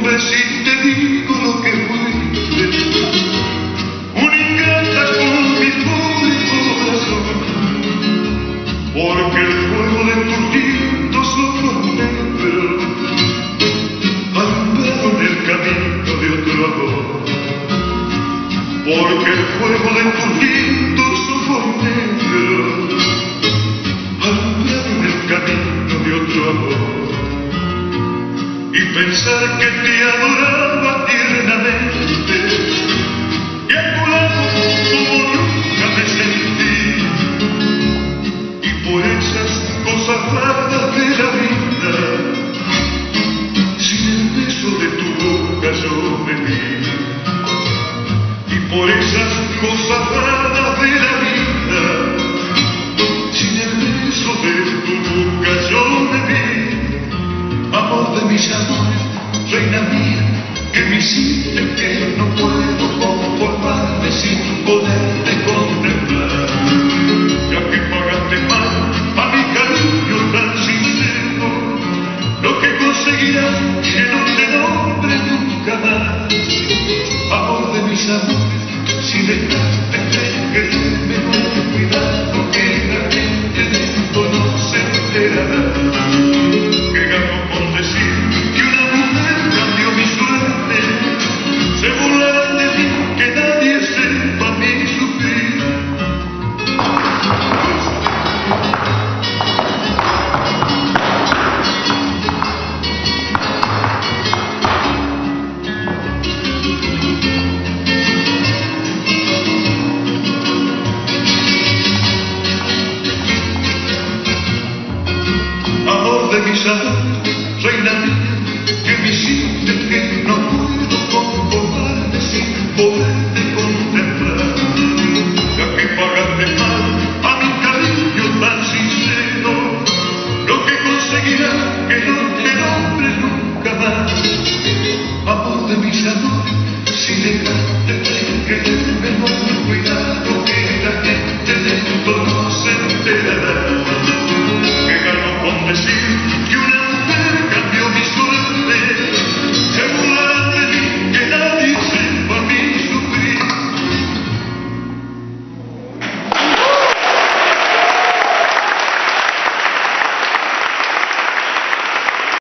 hombre si te digo lo que fuiste, una ingrata con mi pobre corazón, porque el fuego de tus lindos ojos negros alumbraron el camino de otro amor, porque el fuego de tus lindos ojos negros alumbraron el camino de otro amor. Y pensar que te adoraba tiernamente